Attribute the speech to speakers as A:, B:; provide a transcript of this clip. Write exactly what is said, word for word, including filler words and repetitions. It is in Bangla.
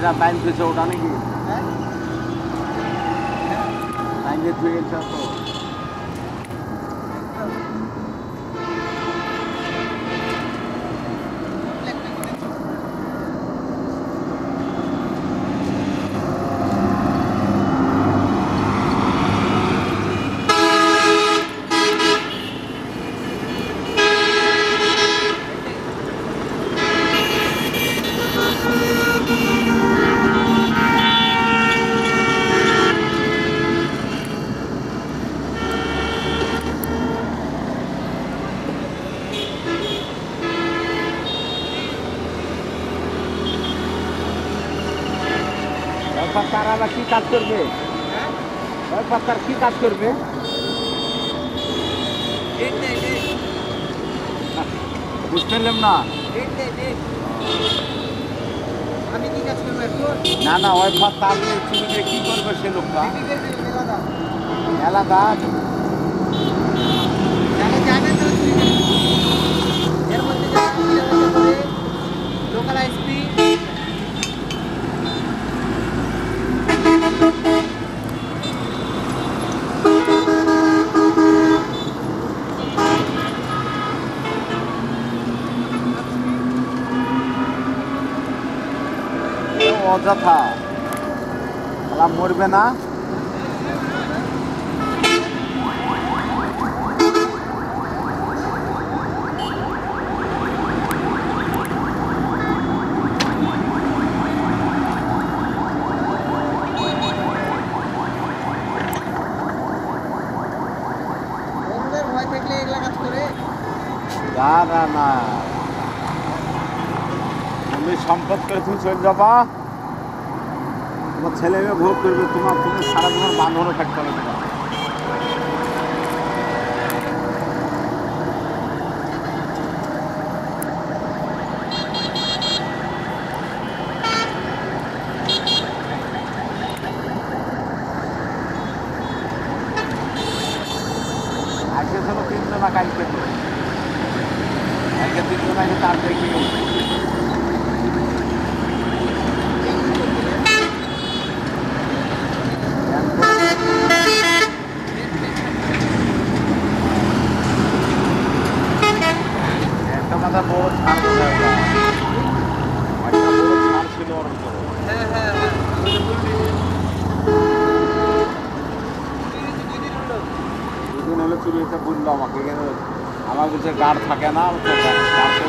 A: এটা টাইম দিয়েছে ওটা নাকি টাইম দিয়ে ধুয়ে গেছে তো তারা আবার কি কাজ করবে তার কি কাজ করবে বুঝতে পারলাম না
B: আমি কি কাজ করবো
A: না না ওই তার চুরিকে কি করবে সে লোকটা এলাকা
B: এর মধ্যে লোকাল আইসপি
A: অযথা মরবে না
B: ভয় থাকলে এগুলা কাজ করে
A: না না না তুমি সম্পদ করে তুমি চলে যাবা তোমার ছেলে মেয়ে ভোগ করবে তোমার তুমি সারা তোমার বাঁধনে থাকতে হবে তোমার আজকে ছিল তিনজন কালকে আজকে তিনজন আগে চার দেখি একটা বড় ছাড় একটা বড় ছাড় ছিল ওর উপরে
B: হ্যাঁ হ্যাঁ
A: দুদিন হলে চুরি হয়েছে বললো আমাকে আমার কাছে গার্ড থাকে না